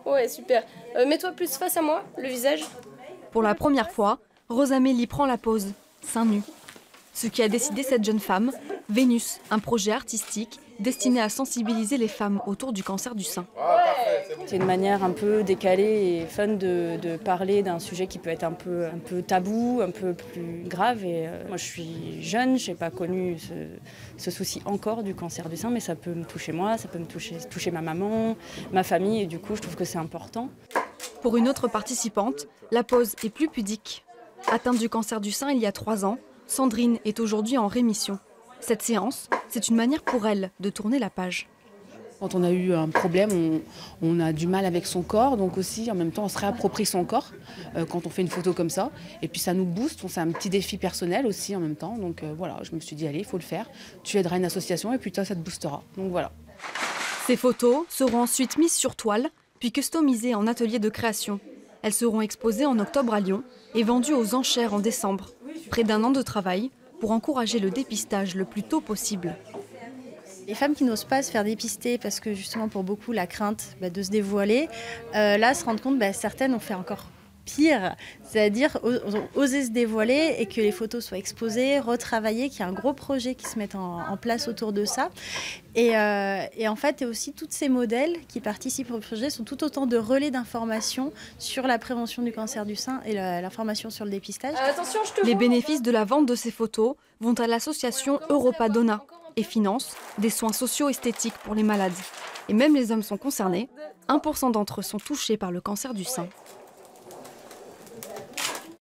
Ouais, super. Mets-toi plus face à moi, le visage. Pour la première fois, Rosamélie prend la pose, seins nus. Ce qui a décidé cette jeune femme, Vénus, un projet artistique destiné à sensibiliser les femmes autour du cancer du sein. C'est une manière un peu décalée et fun de parler d'un sujet qui peut être un peu tabou, un peu plus grave. Et moi, je suis jeune, je n'ai pas connu ce souci encore du cancer du sein, mais ça peut me toucher moi, ça peut me toucher ma maman, ma famille, et du coup, je trouve que c'est important. Pour une autre participante, la pose est plus pudique. Atteinte du cancer du sein il y a 3 ans, Sandrine est aujourd'hui en rémission. Cette séance, c'est une manière pour elle de tourner la page. Quand on a eu un problème, on a du mal avec son corps, donc aussi en même temps on se réapproprie son corps quand on fait une photo comme ça. Et puis ça nous booste, c'est un petit défi personnel aussi en même temps. Donc voilà, je me suis dit allez, il faut le faire. Tu aideras une association et puis toi ça te boostera. Donc voilà. Ces photos seront ensuite mises sur toile, puis customisées en atelier de création. Elles seront exposées en octobre à Lyon et vendues aux enchères en décembre. Près d'1 an de travail pour encourager le dépistage le plus tôt possible. Les femmes qui n'osent pas se faire dépister parce que justement pour beaucoup la crainte de se dévoiler, là se rendent compte certaines ont fait encore pire, c'est-à-dire oser se dévoiler et que les photos soient exposées, retravaillées, qu'il y a un gros projet qui se mette en place autour de ça. Et en fait, aussi tous ces modèles qui participent au projet sont tout autant de relais d'informations sur la prévention du cancer du sein et l'information sur le dépistage. Attention, je te Les vois. bénéfices de la vente de ces photos vont à l'association Europa Donna et finance des soins socio-esthétiques pour les malades. Et même les hommes sont concernés, 1% d'entre eux sont touchés par le cancer du sein.